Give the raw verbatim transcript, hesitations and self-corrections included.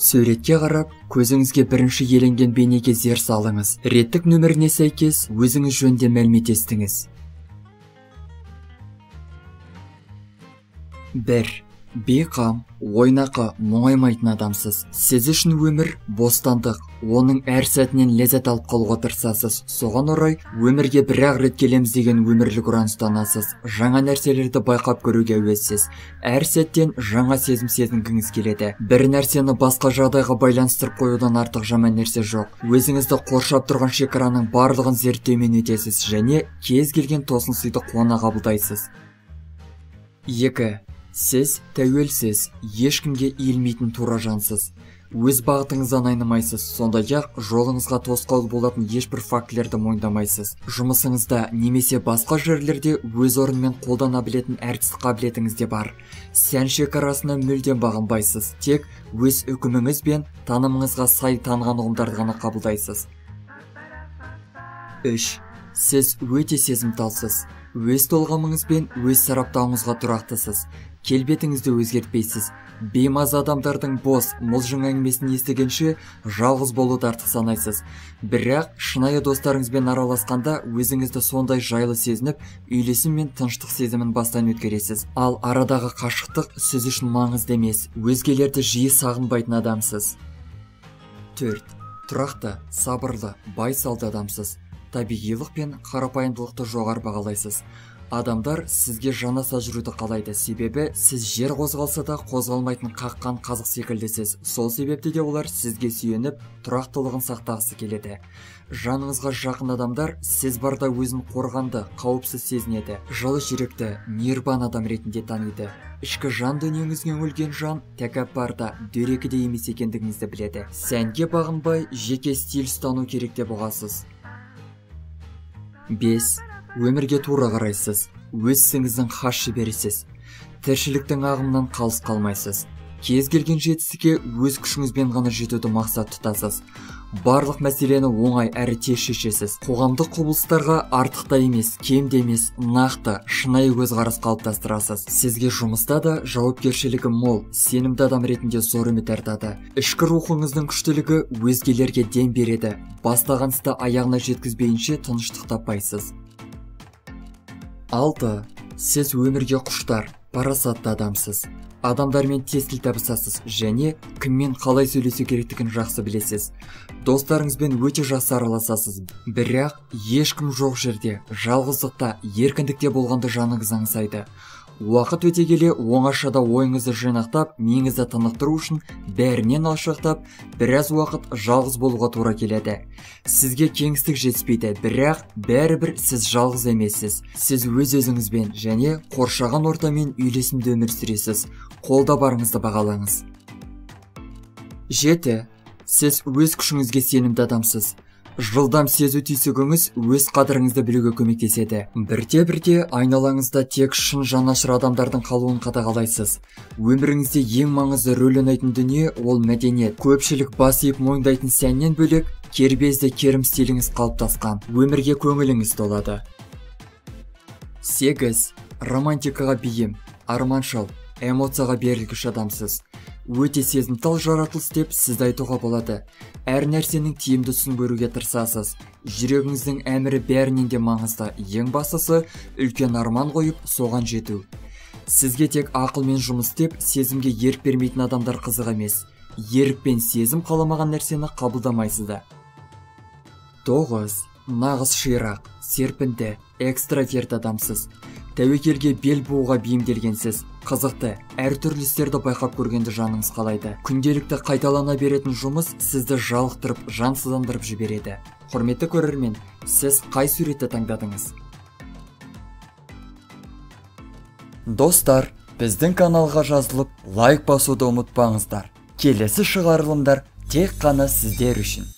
Суретке қарап, көзіңізге бірінші еленген бейнеге зер салыңыз. Реттік нөміріне сәйкес өзіңіз жөнінде мәлімет естіңіз. бір. Бейқам, ойнақы, мұңаймайтын адамсыз. Сіз үшін өмір бостандық, оның әр сәтінен ләззат алып қалуға тырысасыз. Соған орай, өмірге бір-ақ рет келеміз деген өмірлік ұран ұстанасыз. Жаңа нәрселерді байқап көруге әуессіз. Әр сәттен жаңа сезім сезінгіңіз келеді. Бір нәрсені басқа жағдайға байланыстырып қоюдан артық жаман нәрсе жоқ. Өзіңізді қоршап тұрған шекараның барлығын зерттеумен өтесіз және кез келген тосын сыйды қуана қабылдайсыз. екі. Сіз тәуелсіз, ешкімге иілмейтін тура жансыз. Өз бағытыңыздан айнымайсыз, сондай-ақ жолыңызға тосқауыл болатын ешбір фактілерді мойындамайсыз. Жұмысыңызда немесе басқа жерлерде өз орнымен қолдана білетін әртістік қабілетіңіз де бар. Сән шекарасына мүлдем бағынбайсыз, тек өз үкіміңіз бен танымыңызға сай таныған ұғымдарды ғана қабылдайсыз. үш. Сіз өте сезімталсыз. Өз толғамыңыз бен өз сараптауыңызға тұрақтысыз. Келбетіңізді өзгертпейсіз. Беймаза адамдардың бос, мылжың әңгімесін естігенше жалғыз болуды артық санайсыз. Бірақ шынайы достарыңызбен араласқанда өзіңізді сондай жайлы сезініп, үйлесім мен тыныштық сезімін бастан өткересіз. Ал арадағы қашықтық сіз үшін маңызды емес, өзгелерді жиі сағынбайтын адамсыз. төрт. Тұрақты, сабырлы, байсалды адамсыз. Табиғилық пен қарапайымдылықты жоғары бағалайсыз. Адамдар сізге жанаса жүруді қалайды, себебі сіз жер қозғалса да қозғалмайтын қаққан қазық секілдісіз. Сол себепті де олар сізге сүйеніп, тұрақтылығын сақтағысы келеді. Жаныңызға жақын адамдар сіз барда өзін қорғанды, қауіпсіз сезінеді. Жылы жүректі, мейірбан адам ретінде таниды. Ішкі жан дүниеңізге өлген жан тәкаппарда, дөрекі де емес екендігіңізді біледі. Сәнге бағынбай, жеке стиль ұстану керек деп ұғасыз. бес. Өмірге тура қарайсыз, өз ісіңіздің хас шеберісіз. Тіршіліктің ағымынан қалыс қалмайсыз. Кез келген жетістікке өз күшіңізбен ғана жетуді мақсат тұтасыз. Барлық мәселені оңай әрі тез шешесіз. Қоғамдық құбылыстарға артық та емес, кем де емес, нақты, шынайы көзқарас қалыптастырасыз. Сізге жұмыста да жауапкершілігі мол, сенімді адам ретінде зор үміт артады. Ішкі рухыңыздың күштілігі өзгелерге дем береді. Бастаған істі аяғына жеткізбейінше тыныштық таппайсыз. алты. Сіз өмірге құштар, парасатты адамсыз. Адамдармен тез тіл табысасыз және кіммен қалай сөйлесу керектігін жақсы білесіз. Достарыңызбен өте жақсы араласасыз. Бірақ ешкім жоқ жерде, жалғыздықта, еркіндікте болғанда жаныңыз аңсайды. Уақыт өте келе оңашада ойыңызды жинақтап, миыңызды тынықтыру үшін бәрінен алшақтап, біраз уақыт жалғыз болуға тура келеді. Сізге кеңістік жетіспейді, бірақ бәрібір сіз жалғыз емессіз. Сіз өз өзіңізбен және қоршаған ортамен үйлесімді өмір сүресіз. Қолда барыңызды бағалаңыз. жеті. Сіз өз күшіңізге сенімді адамсыз. Жылдам сезу түйсігіңіз өз қадіріңізді білуге көмектеседі. Бірте-бірте айналаңызда тек шын жанашыр адамдардың қалуын қадағалайсыз. Өміріңізде ең маңызды рөл ойнайтын дүние ол мәдениет. Көпшілік бас иіп мойындайтын сәннен бөлек кербезді керім стиліңіз қалыптасқан. Өмірге көңіліңіз толады. сегіз. Романтикаға бейім, арманшыл, эмоцияға берілгіш адамсыз. Өте сезімтал жаратылыс деп сізді айтуға болады. Әр нәрсенің тиімді тұсын көруге тырысасыз. Жүрегіңіздің әмірі бәрінен де маңызды. Ең бастысы үлкен арман қойып, соған жету. Сізге тек ақылмен жұмыс істеп, сезімге ерік бермейтін адамдар қызық емес. Ерік пен сезім қаламаған нәрсені қабылдамайсызды. тоғыз. Нағыз ширақ, серпінді, экстраверт адамсыз. Тәуекелге бел бууға бейімделгенсіз. Қызықты, әртүрлі істерді байқап көргенді жаныңыз қалайды. Күнделікті қайталана беретін жұмыс сізді жалықтырып, жансыздандырып жібереді. Құрметті көрермен, сіз қай суретті таңдадыңыз? Достар, біздің каналға жазылып, лайк басуды ұмытпаңыздар. Келесі шығарылымдар тек қана сіздер үшін.